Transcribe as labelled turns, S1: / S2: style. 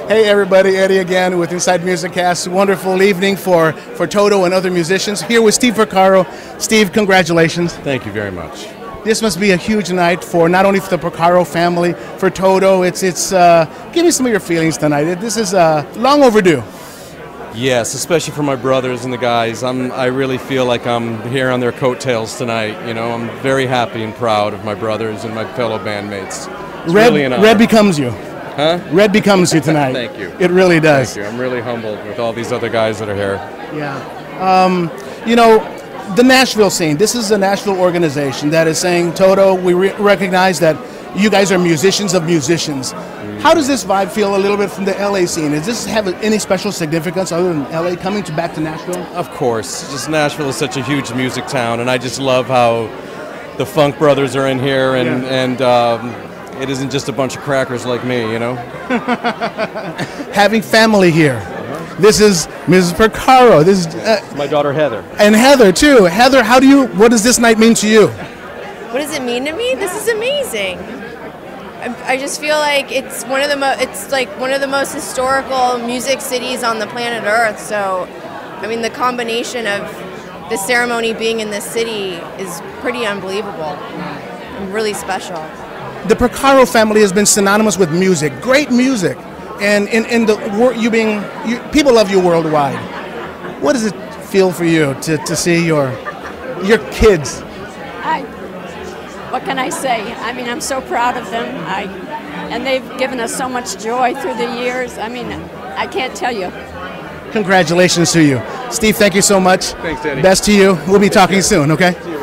S1: Hey everybody, Eddie again with Inside MusiCast. Wonderful evening for Toto and other musicians. Here with Steve Porcaro. Steve, congratulations.
S2: Thank you very much.
S1: This must be a huge night for not only for the Porcaro family, for Toto. It's give me some of your feelings tonight. This is long overdue.
S2: Yes, especially for my brothers and the guys. I really feel like I'm here on their coattails tonight. You know, I'm very happy and proud of my brothers and my fellow bandmates. It's really an honor.
S1: Red becomes you.
S2: Huh?
S1: Red becomes you tonight.
S2: Thank you.
S1: It really does.
S2: Thank you. I'm really humbled with all these other guys that are here.
S1: Yeah. You know, the Nashville scene, this is a Nashville organization that is saying, Toto, we recognize that you guys are musicians of musicians. How does this vibe feel a little bit from the LA scene? Does this have any special significance other than LA coming back to Nashville?
S2: Of course. Just Nashville is such a huge music town, and I just love how the Funk Brothers are in here, and it isn't just a bunch of crackers like me, you know?
S1: Having family here. This is Mrs. Porcaro. This is
S2: my daughter Heather.
S1: And Heather too. Heather, what does this night mean to you?
S3: What does it mean to me? This is amazing. I just feel like it's one of the most historical music cities on the planet Earth. So, I mean, the combination of the ceremony being in this city is pretty unbelievable and really special.
S1: The Porcaro family has been synonymous with music, great music, and in the people love you worldwide. What does it feel for you to see your kids?
S4: What can I say? I mean, I'm so proud of them. And they've given us so much joy through the years. I mean, I can't tell you.
S1: Congratulations to you. Steve, thank you so much.
S2: Thanks, Eddie.
S1: Best to you. We'll be talking soon, okay?